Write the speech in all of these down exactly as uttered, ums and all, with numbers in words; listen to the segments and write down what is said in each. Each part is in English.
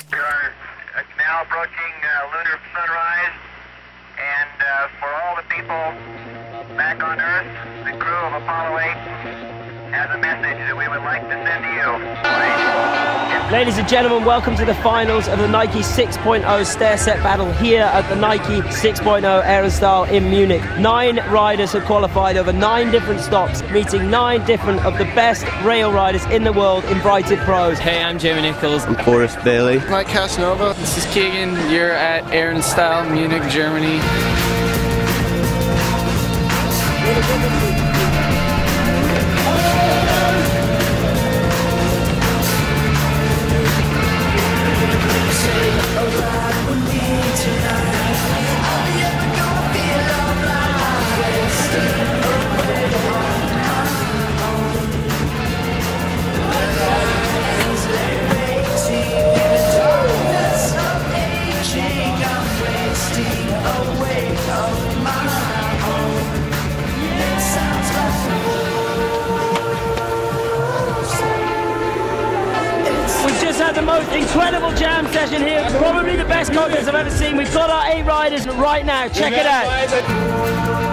We are now approaching uh, lunar sunrise, and uh, for all the people back on Earth, the crew of Apollo eight has a message that we would like to send to you. Ladies and gentlemen, welcome to the finals of the Nike six point oh stair set battle here at the Nike six point oh Air and Style in Munich. Nine riders have qualified over nine different stops, meeting nine different of the best rail riders in the world, invited pros. Hey, I'm Jamie Nichols. I'm Forrest Bailey. Mike Casanova. This is Keegan. You're at Air and Style, Munich, Germany. The most incredible jam session here, probably the best contest I've ever seen. We've got our eight riders right now, check it out.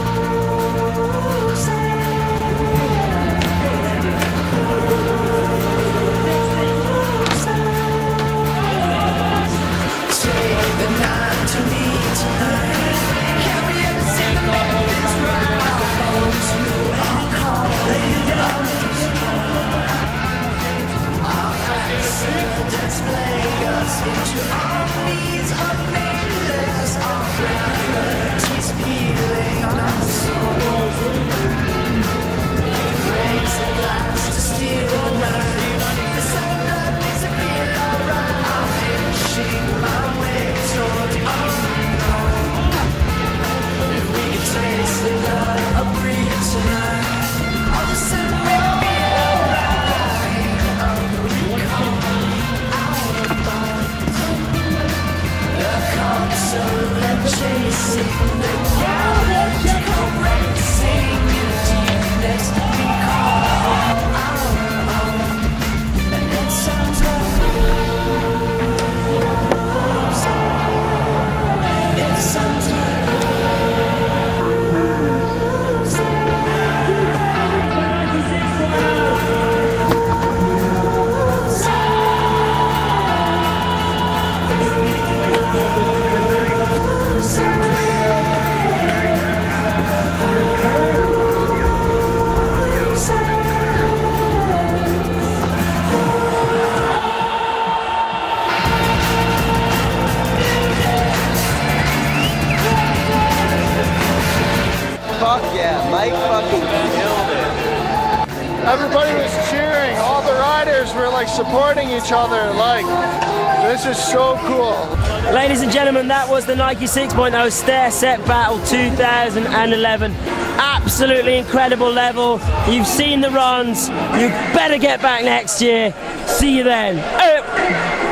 Fuck yeah, Mike fucking killed it. Everybody was cheering. All the riders were like supporting each other. Like, this is so cool. Ladies and gentlemen, that was the Nike six point oh stair set battle two thousand eleven. Absolutely incredible level. You've seen the runs. You better get back next year. See you then. Uh